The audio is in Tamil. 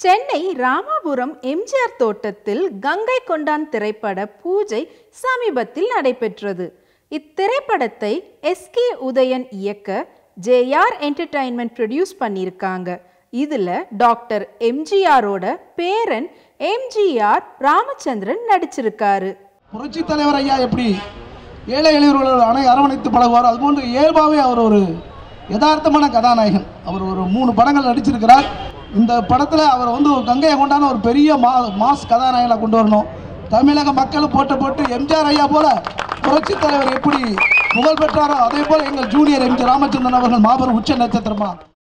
சென்னை ராமாபுரம் எம்ஜிஆர் தோட்டத்தில் கங்கை கொண்டான் திரைப்பட பூஜை சமீபத்தில் நடைபெற்றது. இத்திரைப்படத்தை எஸ்கே உதயன் இயக்க ஜேஆர் என்டர்டைன்மெண்ட் ப்ரொடியூஸ் பண்ணியிருக்காங்க. இதுல டாக்டர் எம்ஜிஆரோட பேரன் எம்ஜிஆர் ராமச்சந்திரன் நடிச்சிருக்காரு. புரட்சி தலைவர் ஐயா எப்படி ஏழை எளியவர்களோடு அரவணைத்து பழகுவார், அதுபோன்று இயல்பாகவே அவர் ஒரு யதார்த்தமான கதாநாயகன். அவர் ஒரு 3 படங்கள் நடிச்சிருக்கிறார். இந்த படத்தில் அவர் கங்கையை கொண்டான ஒரு பெரிய மாஸ் கதாநாயகனை கொண்டு வரணும். தமிழக மக்களும் போட்டு எம்ஜிஆர் ஐயா போல புரட்சி தலைவர் எப்படி புகழ் பெற்றாரோ அதே போல் எங்கள் ஜூனியர் எம்ஜி ராமச்சந்திரன் அவர்கள் மாபெரும் உச்ச நட்சத்திரமா